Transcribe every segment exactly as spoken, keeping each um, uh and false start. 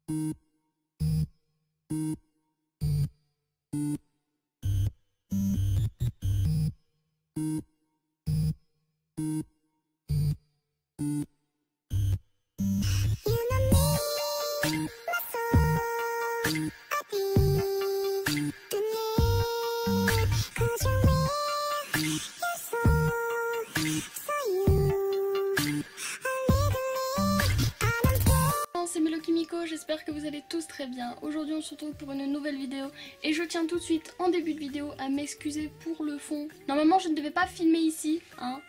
C'est Melo Kimiko, j'espère que vous allez tous très bien. Aujourd'hui on se retrouve pour une nouvelle vidéo et je tiens tout de suite en début de vidéo à m'excuser pour le fond. Normalement je ne devais pas filmer ici, hein.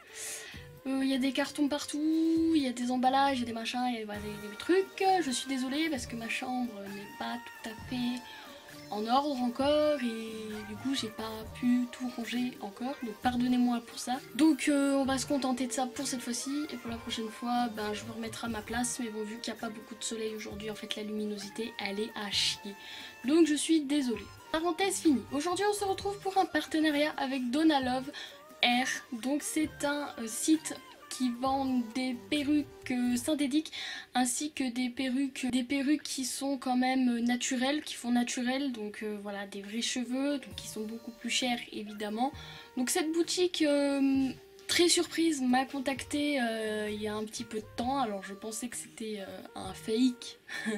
Il euh, y a des cartons partout, il y a des emballages, il y a des machins, il y a bah, des, des trucs. Je suis désolée parce que ma chambre n'est pas tout à fait en ordre encore et du coup j'ai pas pu tout ranger encore, donc pardonnez-moi pour ça. Donc euh, on va se contenter de ça pour cette fois-ci et pour la prochaine fois ben, je vous remettrai à ma place, mais bon, vu qu'il n'y a pas beaucoup de soleil aujourd'hui, en fait la luminosité elle est à chier, donc je suis désolée. Parenthèse finie. Aujourd'hui on se retrouve pour un partenariat avec Donalove Air, donc c'est un euh, site qui vendent des perruques euh, synthétiques ainsi que des perruques des perruques qui sont quand même naturelles, qui font naturel, donc euh, voilà, des vrais cheveux, donc qui sont beaucoup plus chers évidemment. Donc cette boutique euh, très surprise m'a contactée euh, il y a un petit peu de temps, alors je pensais que c'était euh, un fake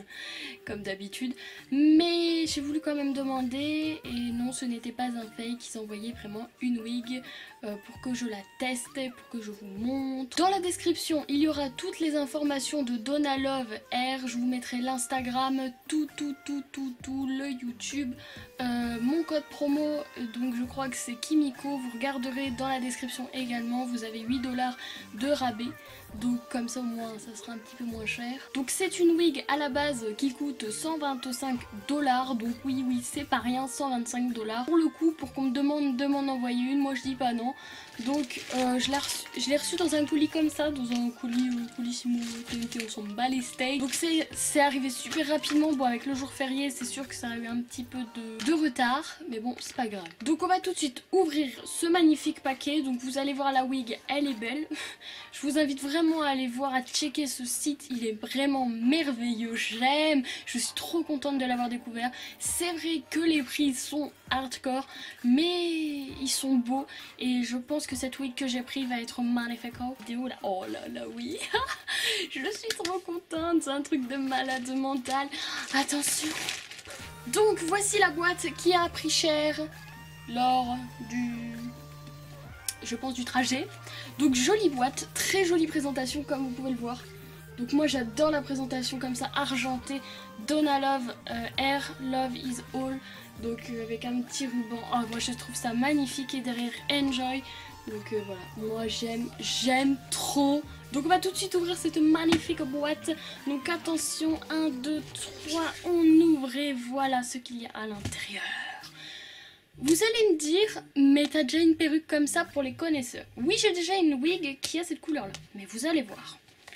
comme d'habitude, mais j'ai voulu quand même demander et non, ce n'était pas un fake, ils envoyaient vraiment une wig euh, pour que je la teste, pour que je vous montre. Dans la description il y aura toutes les informations de Donalove Air, je vous mettrai l'Instagram, tout tout tout tout tout, le YouTube, euh, mon code promo, donc je crois que c'est Kimiko, vous regarderez dans la description également, vous avez huit dollars de rabais. Donc comme ça au moins ça sera un petit peu moins cher. Donc c'est une wig à la base qui coûte cent vingt-cinq dollars. Donc oui oui c'est pas rien, cent vingt-cinq dollars. Pour le coup, pour qu'on me demande de m'en envoyer une, moi je dis pas non. Donc euh, je l'ai reçu, reçu dans un colis comme ça, dans un colis euh, colissimo T N T, on s'en bat les steaks. Donc c'est arrivé super rapidement. Bon, avec le jour férié c'est sûr que ça a eu un petit peu de, de retard, mais bon c'est pas grave. Donc on va tout de suite ouvrir ce magnifique paquet. Donc vous allez voir la wig, elle est belle. Je vous invite vraiment à aller voir, à checker ce site, il est vraiment merveilleux, j'aime, je suis trop contente de l'avoir découvert. C'est vrai que les prix sont hardcore, mais ils sont beaux et je pense que cette wig que j'ai pris va être magnifique. Oh, vidéo là, oh là là oui, je suis trop contente, c'est un truc de malade mental. Attention. Donc voici la boîte qui a pris cher lors du... je pense du trajet. Donc jolie boîte, très jolie présentation comme vous pouvez le voir. Donc moi j'adore la présentation comme ça, argentée. Donalove euh, Air, Love is All. Donc euh, avec un petit ruban. Oh, moi je trouve ça magnifique et derrière Enjoy. Donc euh, voilà, moi j'aime, j'aime trop. Donc on va tout de suite ouvrir cette magnifique boîte. Donc attention, un, deux, trois, on ouvre et voilà ce qu'il y a à l'intérieur. Vous allez me dire, mais t'as déjà une perruque comme ça pour les connaisseurs. Oui, j'ai déjà une wig qui a cette couleur là, mais vous allez voir.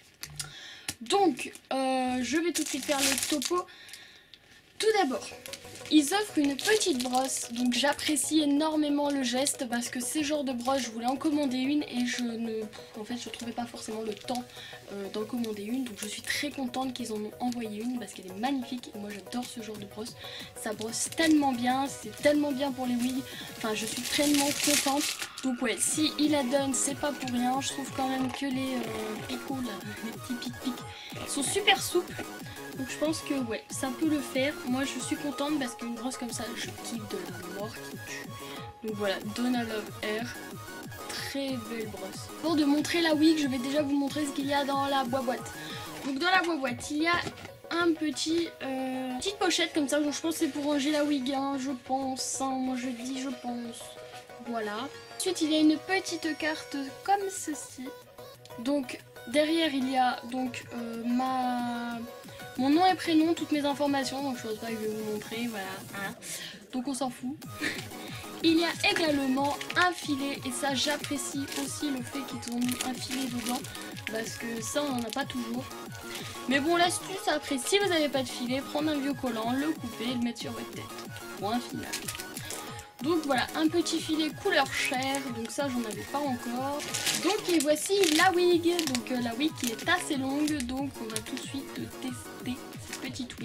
Donc, euh, je vais tout de suite faire le topo. Tout d'abord, ils offrent une petite brosse, donc j'apprécie énormément le geste parce que ces genres de brosses, je voulais en commander une et je ne, en fait, je trouvais pas forcément le temps euh, d'en commander une, donc je suis très contente qu'ils en ont envoyé une parce qu'elle est magnifique et moi j'adore ce genre de brosse. Ça brosse tellement bien, c'est tellement bien pour les wigs, enfin je suis tellement contente. Donc ouais, si ils la donnent, c'est pas pour rien. Je trouve quand même que les euh, picots là, les petits pic-pic sont super souples. Donc je pense que ouais, ça peut le faire. Moi je suis contente parce qu'une brosse comme ça, je kiffe de la mort qui tue. Donc voilà, Donalove Air, très belle brosse. Pour de montrer la wig, je vais déjà vous montrer ce qu'il y a dans la boîte. Donc dans la boîte, il y a un petit, euh, petite pochette comme ça. Donc je pense que c'est pour ranger la wig, hein, je pense. Hein, moi je dis je pense. Voilà. Ensuite il y a une petite carte comme ceci. Donc derrière il y a donc euh, ma... mon nom et prénom, toutes mes informations, donc je pense pas que je vais vous montrer, voilà. Hein. Donc on s'en fout. Il y a également un filet et ça j'apprécie aussi le fait qu'ils ont mis un filet dedans parce que ça on n'en a pas toujours. Mais bon, l'astuce après, si vous n'avez pas de filet, prendre un vieux collant, le couper et le mettre sur votre tête. Point final. Donc voilà, un petit filet couleur chair, donc ça j'en avais pas encore. Donc et voici la wig, donc euh, la wig qui est assez longue, donc on va tout de suite tester cette petite wig.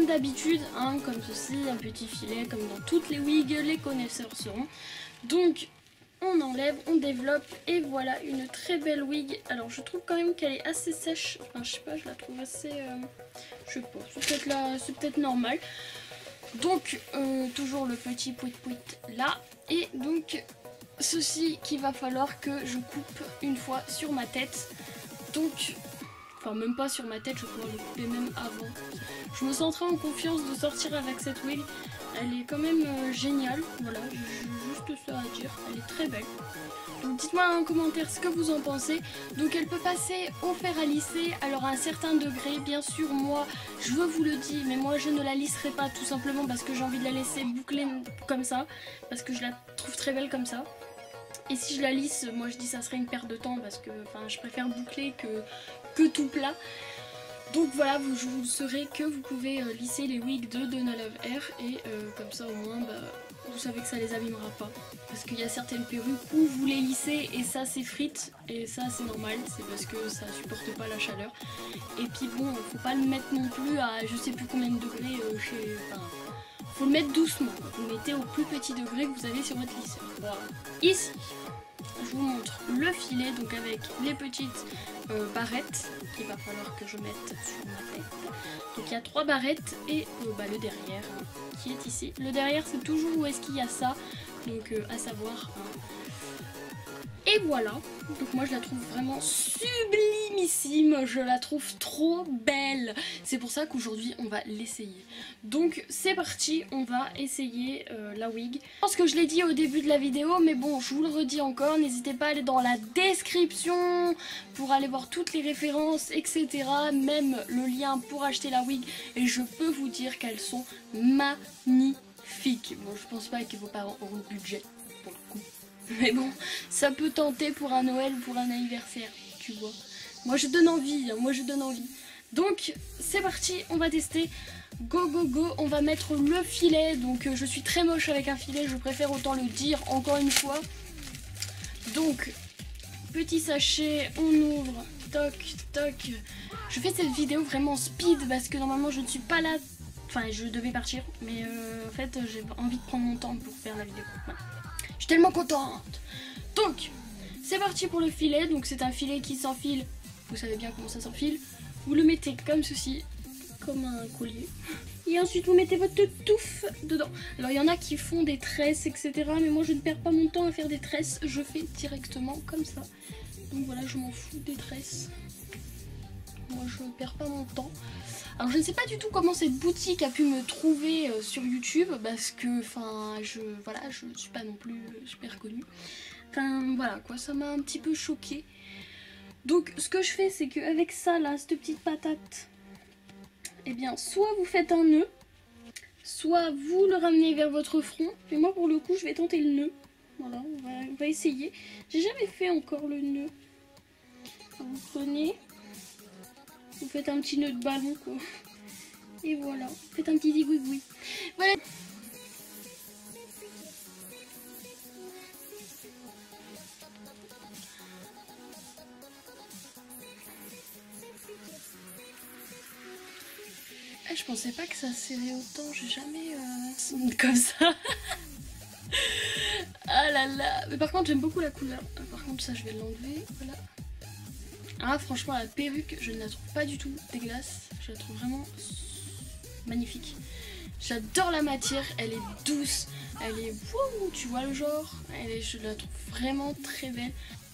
d'habitude, hein, comme ceci, un petit filet, comme dans toutes les wigs, les connaisseurs sauront. Donc on enlève, on développe et voilà une très belle wig. Alors je trouve quand même qu'elle est assez sèche, enfin je sais pas, je la trouve assez, euh, je sais pas, c'est peut-être là, c'est peut-être normal. Donc euh, toujours le petit pouit pouit là, et donc ceci qu'il va falloir que je coupe une fois sur ma tête. Donc, enfin même pas sur ma tête, je vais pouvoir le couper même avant. Je me sentirai en confiance de sortir avec cette wig. Elle est quand même euh, géniale, voilà, j'ai juste ça à dire, elle est très belle. Donc dites-moi en commentaire ce que vous en pensez. Donc elle peut passer au fer à lisser, alors à un certain degré, bien sûr moi je vous le dis, mais moi je ne la lisserai pas tout simplement parce que j'ai envie de la laisser boucler comme ça, parce que je la trouve très belle comme ça. Et si je la lisse, moi je dis ça serait une perte de temps parce que enfin, je préfère boucler que, que tout plat. Donc voilà, vous, je vous saurez que vous pouvez euh, lisser les wigs de Donna Love Hair et euh, comme ça au moins bah, vous savez que ça les abîmera pas. Parce qu'il y a certaines perruques où vous les lissez et ça s'effrite et ça c'est normal, c'est parce que ça supporte pas la chaleur. Et puis bon, faut pas le mettre non plus à je sais plus combien de degrés euh, chez... Enfin, faut le mettre doucement, vous le mettez au plus petit degré que vous avez sur votre lisseur. Voilà. Ici, je vous montre le filet, donc avec les petites euh, barrettes qu'il va falloir que je mette sur ma tête. Donc il y a trois barrettes et euh, bah, le derrière hein, qui est ici. Le derrière c'est toujours où est-ce qu'il y a ça, donc euh, à savoir. Hein. Et voilà, donc moi je la trouve vraiment sublimissime, je la trouve trop belle. C'est pour ça qu'aujourd'hui on va l'essayer. Donc c'est parti, on va essayer euh, la wig. Je pense que je l'ai dit au début de la vidéo, mais bon je vous le redis encore, n'hésitez pas à aller dans la description pour aller voir toutes les références, et cetera. Même le lien pour acheter la wig, et je peux vous dire qu'elles sont magnifiques. Bon je pense pas que vos parents auront le budget pour le coup. Mais bon, ça peut tenter pour un Noël ou pour un anniversaire, tu vois. Moi je donne envie, hein, moi je donne envie. Donc c'est parti, on va tester. Go go go, on va mettre le filet. Donc euh, je suis très moche avec un filet, je préfère autant le dire encore une fois. Donc, petit sachet, on ouvre, toc toc. Je fais cette vidéo vraiment speed parce que normalement je ne suis pas là. Enfin je devais partir, mais euh, en fait j'ai envie de prendre mon temps pour faire la vidéo. Voilà. Je suis tellement contente. Donc, c'est parti pour le filet. Donc c'est un filet qui s'enfile. Vous savez bien comment ça s'enfile. Vous le mettez comme ceci, comme un collier. Et ensuite vous mettez votre touffe dedans. Alors il y en a qui font des tresses, et cetera. Mais moi je ne perds pas mon temps à faire des tresses. Je fais directement comme ça. Donc voilà, je m'en fous des tresses. Moi je ne perds pas mon temps. Alors je ne sais pas du tout comment cette boutique a pu me trouver euh, sur YouTube parce que enfin je voilà je ne suis pas non plus euh, super connue. Enfin voilà quoi, ça m'a un petit peu choquée. Donc ce que je fais c'est qu'avec ça là, cette petite patate, eh bien soit vous faites un nœud, soit vous le ramenez vers votre front. Et moi pour le coup je vais tenter le nœud. Voilà, on va, on va essayer. J'ai jamais fait encore le nœud. Alors, vous prenez. Vous faites un petit nœud de ballon quoi. Et voilà. Faites un petit zigouigoui. Voilà. Ah, je pensais pas que ça serrait autant. J'ai jamais euh... comme ça. Ah là là. Mais par contre j'aime beaucoup la couleur. Par contre ça je vais l'enlever. Voilà. Ah franchement la perruque je ne la trouve pas du tout dégueulasse, je la trouve vraiment magnifique. J'adore la matière, elle est douce, elle est wouh, tu vois le genre, elle est, je la trouve vraiment très belle.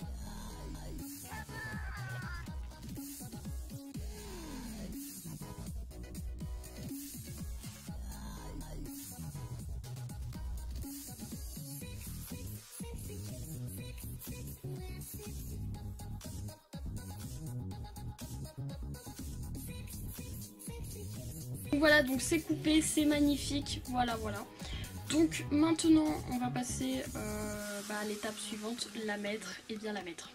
Voilà, donc c'est coupé, c'est magnifique, voilà voilà. Donc maintenant on va passer euh, bah, à l'étape suivante, la mettre et bien la mettre.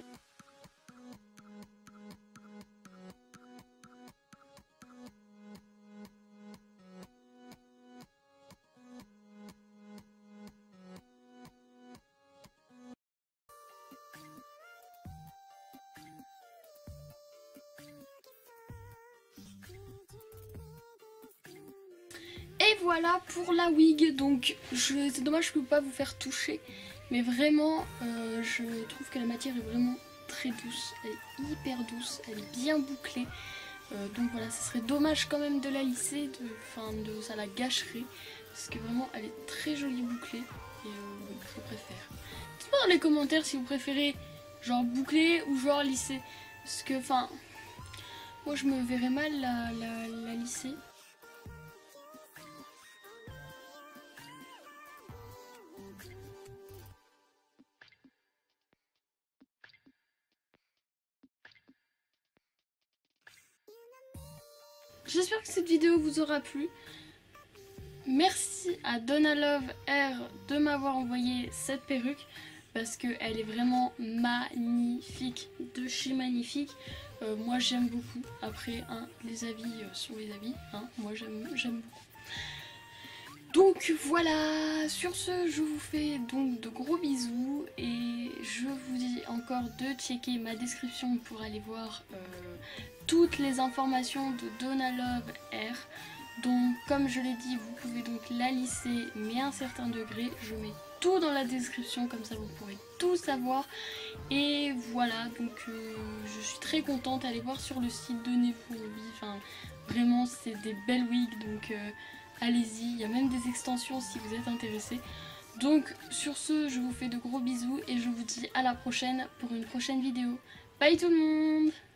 Et voilà pour la wig. Donc c'est dommage que je ne peux pas vous faire toucher. Mais vraiment, euh, je trouve que la matière est vraiment très douce. Elle est hyper douce, elle est bien bouclée. Euh, donc voilà, ça serait dommage quand même de la lisser, de, enfin, de, ça la gâcherait. Parce que vraiment, elle est très jolie bouclée. Et euh, oui, je préfère. Dites-moi dans les commentaires si vous préférez genre boucler ou genre lisser. Parce que, enfin, moi je me verrais mal la, la, la lisser. J'espère que cette vidéo vous aura plu. Merci à Donalove R de m'avoir envoyé cette perruque parce qu'elle est vraiment magnifique, de chez magnifique. Euh, moi j'aime beaucoup. Après, hein, les avis euh, sont les avis. Hein, moi j'aime beaucoup. Donc voilà, sur ce je vous fais donc de gros bisous et je vous dis encore de checker ma description pour aller voir euh, toutes les informations de Donalove R. Donc comme je l'ai dit, vous pouvez donc la lisser mais à un certain degré. Je mets tout dans la description, comme ça vous pourrez tout savoir. Et voilà, donc euh, je suis très contente. Allez voir sur le site de Nefurobi, enfin vraiment c'est des belles wigs, donc euh, allez-y, il y a même des extensions si vous êtes intéressés. Donc sur ce, je vous fais de gros bisous et je vous dis à la prochaine pour une prochaine vidéo. Bye tout le monde!